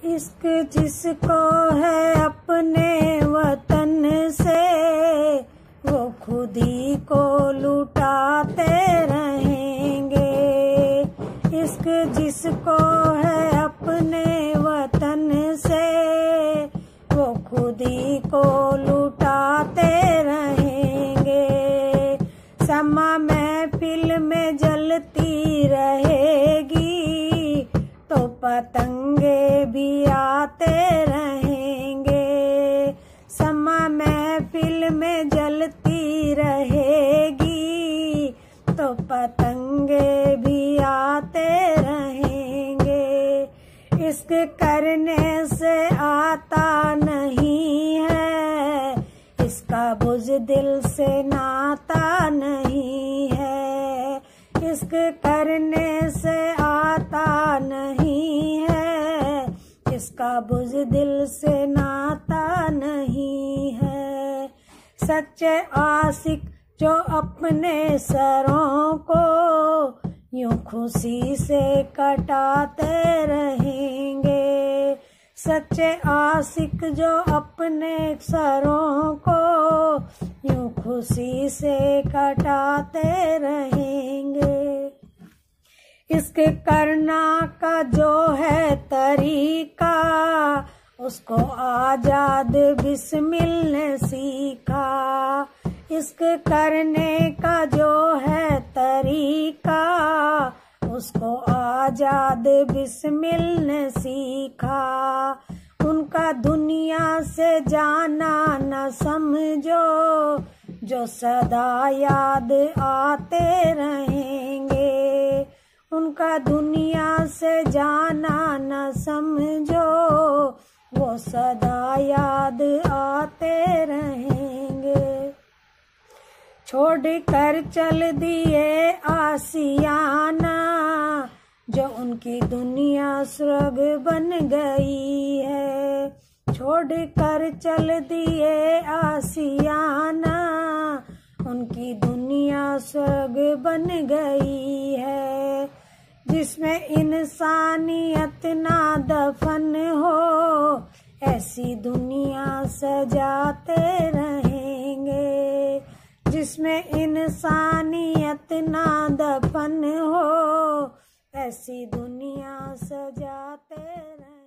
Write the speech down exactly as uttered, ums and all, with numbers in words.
इश्क जिसको है अपने वतन से, वो खुद ही को लुटाते रहेंगे। इश्क जिसको है अपने वतन से, वो खुद ही को लुटाते रहेंगे। समा महफिल में जलती रहेगी, तो पतंगे भी आते रहेंगे। समा महफिल में जलती रहेगी, तो पतंगे भी आते रहेंगे। इश्क करने से आता नहीं है, इसका बुज़दिल से नाता नहीं है। इश्क करने से आता नहीं है, इसका बुज़दिल से नाता नहीं है। सच्चे आशिक जो अपने सरों को यूं खुशी से कटाते रहेंगे। सच्चे आशिक जो अपने सरों को यूं खुशी से कटाते रहेंगे। इश्क करना का जो है तरीका, उसको आजाद बिस्मिल ने सीखा। इश्क करने का जो है तरीका, उसको आजाद बिस्मिल ने सीखा। उनका दुनिया से जाना न समझो, जो सदा याद आते रहेंगे। उनका दुनिया से जाना न समझो, वो सदा याद आते रहेंगे। छोड़ कर चल दिए आसियाना, जो उनकी दुनिया स्वर्ग बन गई है। छोड़ कर चल दिए आसियाना, उनकी दुनिया स्वर्ग बन गई है। जिसमें इंसानियत ना दफन हो, ऐसी दुनिया सजाते रहेंगे। जिसमें इंसानियत ना दफन हो, ऐसी दुनिया सजाते रहेंगे।